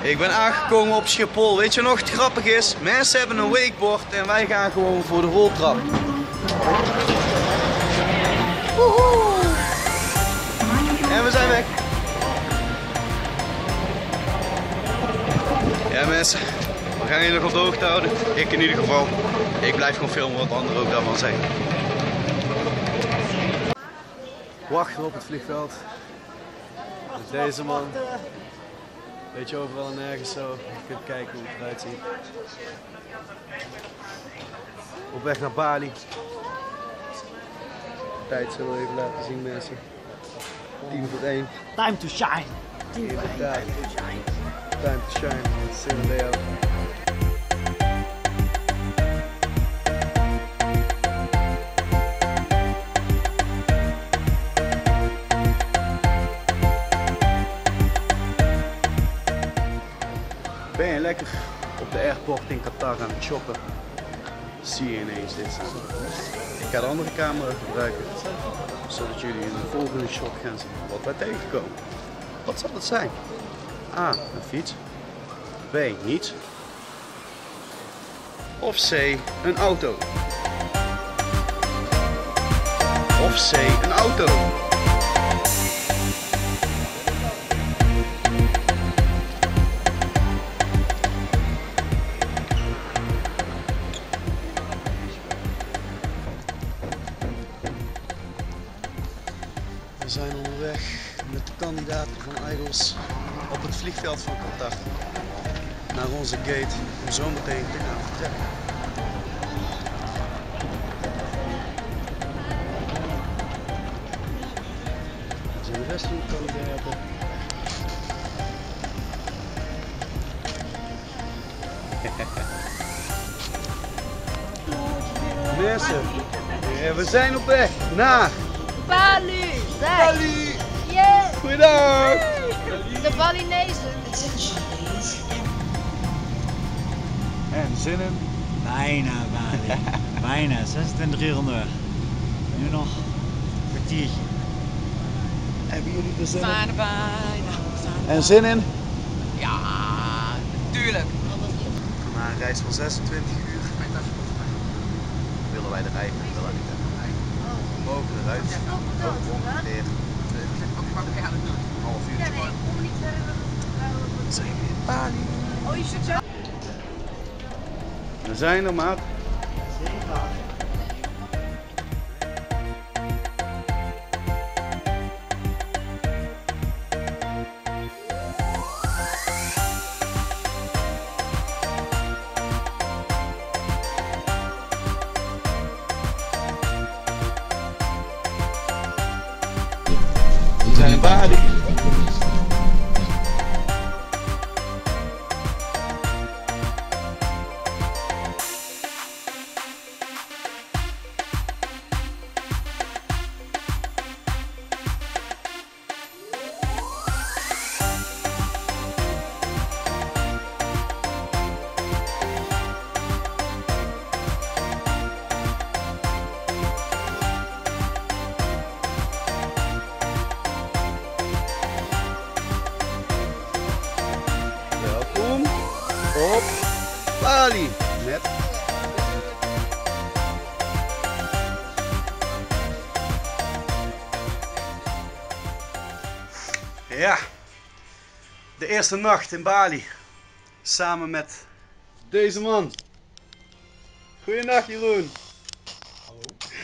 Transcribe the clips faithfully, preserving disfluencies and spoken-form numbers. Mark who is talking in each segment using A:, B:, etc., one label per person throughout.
A: Ik ben aangekomen op Schiphol. Weet je nog wat grappig is? Mensen hebben een wakeboard en wij gaan gewoon voor de roltrap. Woehoe! En we zijn weg. Ja mensen, we gaan jullie nog op de hoogte houden. Ik in ieder geval. Ik blijf gewoon filmen wat anderen ook daarvan zeggen. Wachten op het vliegveld. Dus deze man. Weet je, overal en nergens zo. Je kunt kijken hoe het eruit ziet. Op weg naar Bali. Tijd zullen we even laten zien mensen. tien voor één.
B: Time to shine.
A: Inderdaad. Time to shine. Zin bij jou. Ben je lekker op de airport in Qatar aan het shoppen? Zie je ineens dit staan. Ik ga de andere camera gebruiken, zodat jullie in de volgende shot gaan zien wat wij tegenkomen. Wat zal het zijn? A. Een fiets. B. Niets. Of C. Een auto. Of C. Een auto. We zijn onderweg met de kandidaten van Idols op het vliegveld van Qatar naar onze gate om zo meteen te gaan vertrekken. We zijn de rest van de kandidaten. Mensen, we zijn op weg naar
C: Bali!
A: Bali!
C: Yeah!
A: Goeiedag!
C: De Balinezen!
A: En zin in?
B: Bijna Bali. Bijna, zesentwintig uur onderweg. Nu nog een kwartiertje.
A: Hebben jullie er zin in?
D: Bijna, bijna.
A: En zin in?
D: Ja, tuurlijk.
A: Na een reis van zesentwintig uur willen wij eruit. Willen niet we mogen eruit. Ongeveer een half uurtje. We zijn in Bali.
C: Oh, je zit zo.
A: We zijn er, maat. We zijn in Bali. Welkom op Bali met ja, de eerste nacht in Bali samen met deze man. Goeienacht Jeroen.
E: Hallo.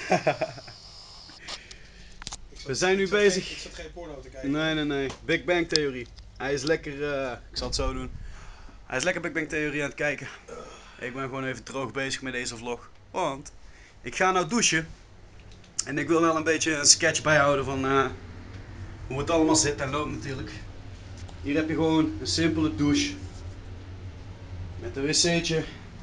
A: We zijn nu bezig.
E: Ik zat geen porno te kijken.
A: Nee, nee, nee. Big Bang Theorie. Hij is lekker, uh, ik zal het zo doen. Hij is lekker Big Bang Theorie aan het kijken. Ik ben gewoon even droog bezig met deze vlog. Want ik ga nou douchen. En ik wil wel een beetje een sketch bijhouden van uh, hoe het allemaal zit en loopt natuurlijk. Hier heb je gewoon een simpele douche. Met een wc'tje.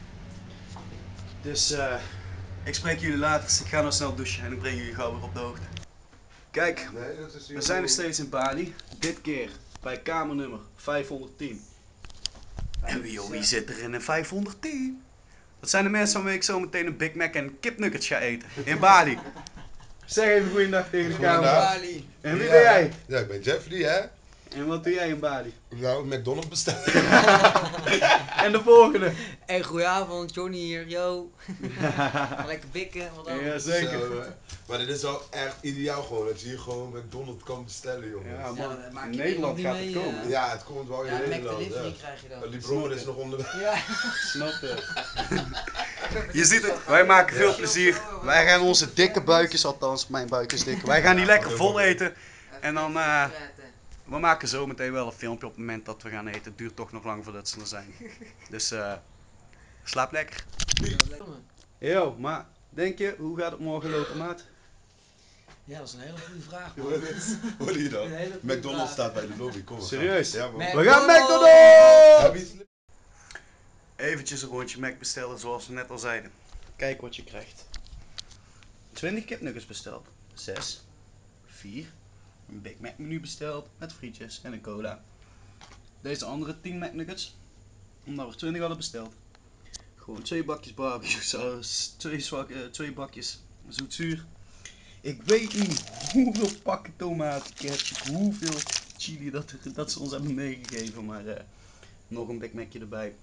A: Dus uh, ik spreek jullie later. Ik ga nou snel douchen en ik breng jullie gauw weer op de hoogte. Kijk, we zijn nog steeds in Bali. Dit keer bij kamernummer vijfhonderdtien. En wie, joh, wie zit er in een vijfhonderdtien? Dat zijn de mensen waarmee ik zo meteen een Big Mac en kipnuggets ga eten. In Bali. Zeg even goeiedag tegen de camera.
D: Bali.
A: En wie ben jij?
F: Ja, ik ben Jeffrey, hè?
A: En wat doe jij in Bali?
F: Nou, McDonald's bestellen.
A: En de volgende.
D: Hey, goedenavond, Johnny hier, yo. Lekker bikken, wat dan?
A: Ja, zeker.
F: Zo, uh, maar dit is wel echt ideaal gewoon, dat je hier gewoon McDonald's kan bestellen, jongen.
A: Ja,
F: Ja,
A: man.
D: Ja, dat maak
A: In
D: je
A: Nederland
D: niet
A: gaat
D: mee,
A: het komen.
D: uh,
F: ja, het komt wel in
D: Ja, Mac
F: Nederland.
D: Delivery
F: Ja.
D: krijg je dan.
F: Uh, die brommer is nog onderweg.
D: Ja.
A: Snap je? Je ziet het, wij maken veel plezier. Wij gaan onze dikke buikjes, althans mijn buik is dik. Wij gaan die lekker vol eten. En dan, uh, we maken zo meteen wel een filmpje op het moment dat we gaan eten. Het duurt toch nog lang voordat ze er zijn. Dus uh, slaap lekker. Yo, maar denk je, hoe gaat het morgen lopen, maat?
D: Ja, dat is een hele goede vraag, man.
F: Hoor je- Hoor je dat?
D: Een hele goede
F: McDonald's
D: vraag.
F: staat bij de lobby, kom maar.
A: Serieus?
F: Ja, man.
D: Mac-
A: We gaan
D: McDonald's!
A: McDonald's!
F: Heb je iets-
A: Eventjes een rondje Mac bestellen zoals we net al zeiden. Kijk wat je krijgt. twintig kipnuggets besteld. zes. vier. Een Big Mac menu besteld met frietjes en een cola. Deze andere tien McNuggets, omdat we twintig hadden besteld. Gewoon twee bakjes barbecue saus, twee, zwak, uh, twee bakjes zoetzuur. Ik weet niet hoeveel pakken tomaten, ketchup, hoeveel chili dat, dat ze ons hebben meegegeven, maar uh, nog een Big Macje erbij.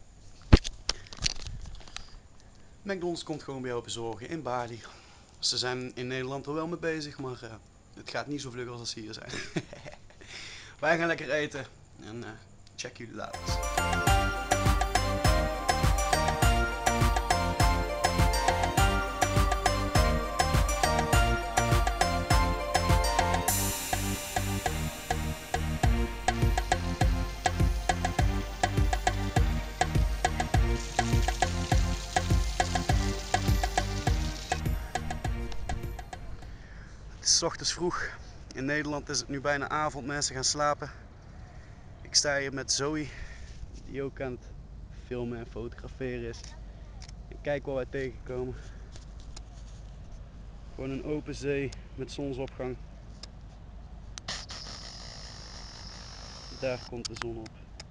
A: McDonald's komt gewoon bij jou bezorgen in Bali. Ze zijn in Nederland er wel mee bezig, maar uh, het gaat niet zo vlug als ze hier zijn. Wij gaan lekker eten en uh, check jullie later. Het is 's ochtends vroeg. In Nederland is het nu bijna avond, mensen gaan slapen. Ik sta hier met Zoe, die ook aan het filmen en fotograferen is. En kijk wat wij tegenkomen. Gewoon een open zee met zonsopgang. Daar komt de zon op.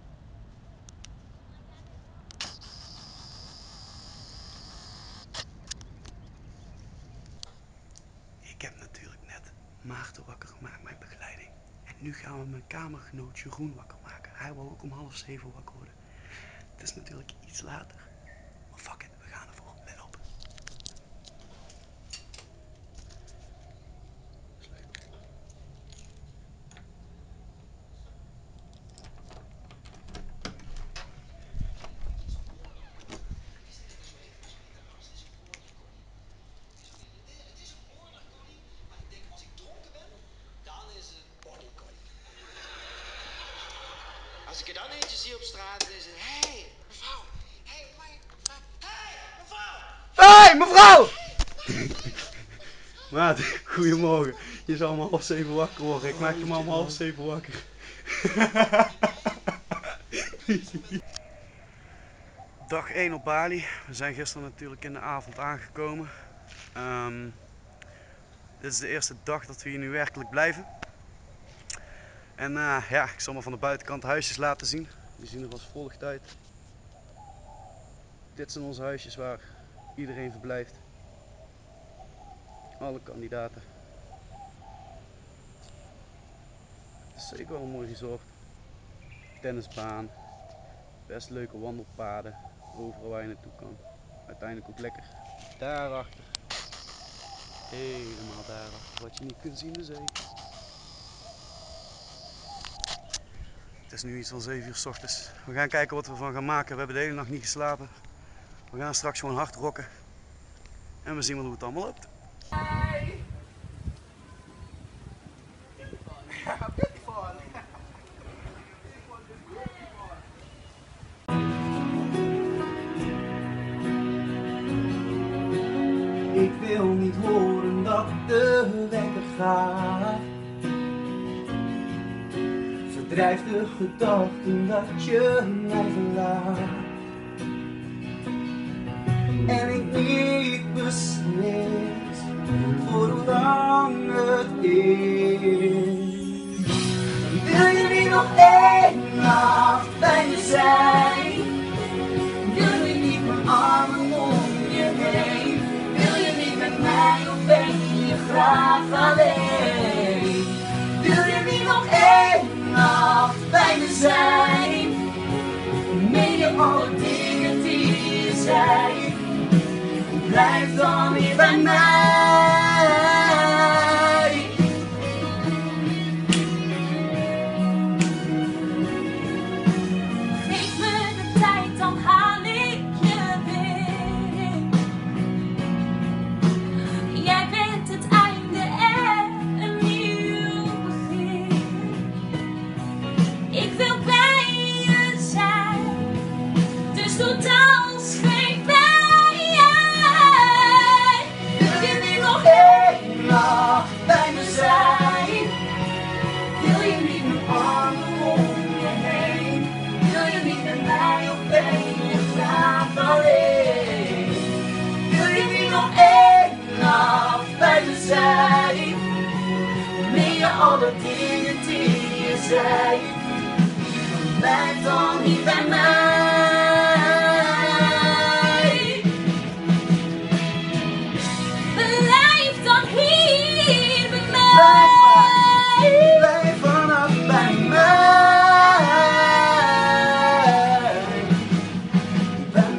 A: Ik heb natuurlijk net Maarten wakker gemaakt, mijn begeleiding. En nu gaan we mijn kamergenoot Jeroen wakker maken. Hij wil ook om half zeven wakker worden. Het is natuurlijk iets later. Maar fuck it, we gaan ervoor. Let op.
G: Als ik er dan eentje zie op straat, dan is het... Hé, hey, mevrouw! Hé, hey, hey, mevrouw!
A: Hé, hey, mevrouw! Maat, goedemorgen. Je zal om half zeven wakker worden. Ik maak je maar om half zeven wakker. Dag één op Bali. We zijn gisteren natuurlijk in de avond aangekomen. Um, dit is de eerste dag dat we hier nu werkelijk blijven. En uh, ja, ik zal maar van de buitenkant de huisjes laten zien. Die zien er als volgt uit. Dit zijn onze huisjes waar iedereen verblijft. Alle kandidaten. Het is zeker wel een mooi resort. Tennisbaan. Best leuke wandelpaden. Overal waar je naartoe kan. Uiteindelijk ook lekker daarachter. Helemaal daarachter. Wat je niet kunt zien, de zee. Het is nu iets van zeven uur 's ochtends. We gaan kijken wat we ervan gaan maken. We hebben de hele nacht niet geslapen. We gaan straks gewoon hard rocken. En we zien wel hoe het allemaal loopt. Ik wil niet horen dat de wekker gaat. Verdrijf de gedachten dat je mij verlaat. En ik niet beslis voor hoe lang het is. Wil je niet nog één nacht bij me zijn? Wil je niet mijn armen om je heen? Wil je niet met mij of ben je graag alleen? Wil je niet nog één nacht
H: alle dingen die je zei, blijf dan weer bij mij. Geef me de tijd, dan haal ik je weer in. Jij bent het einde en een nieuw begin. Ik wil bij je zijn, dus doe dans geen pijn. Wil je niet nog één nacht bij me zijn? Wil je niet mijn armen om je heen? Wil je niet met mij of ben je graag alleen? Wil je niet nog één nacht bij me zijn? Meen je alle dingen die je zei? Blijf dan niet bij mij. Blijf dan hier bij mij. Blijf vanaf bij mij. Bij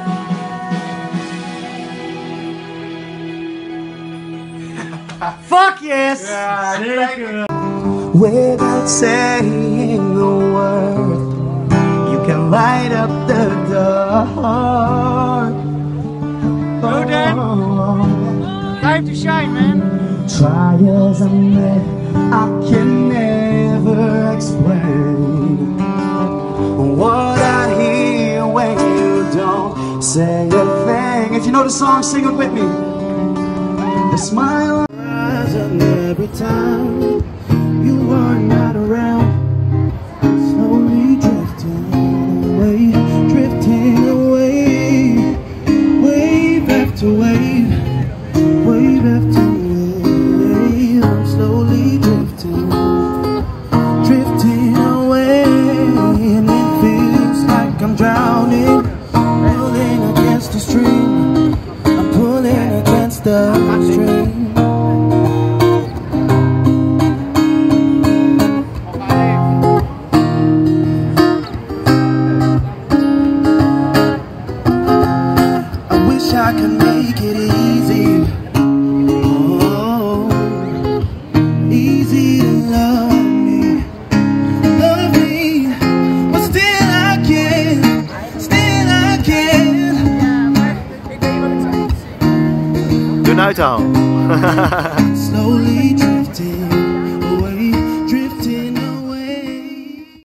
H: mij.
B: Fuck yes! Ja, zeker.
H: Without saying a word, you can light up the dark.
B: Go Dan! Time to shine, man!
H: Try as I may, I can never explain what I hear when you don't say a thing. If you know the song, sing it with me. The smile rises every time you are not around. Slowly drifting away, drifting away, wave after wave, wave after wave. I'm slowly drifting, drifting away, and it feels like I'm drowning, pulling against the stream. I'm pulling against the stream. I can make it easy, oh, easy to love me, love me, but still I can't, still I can't.
I: Doe een uithaal.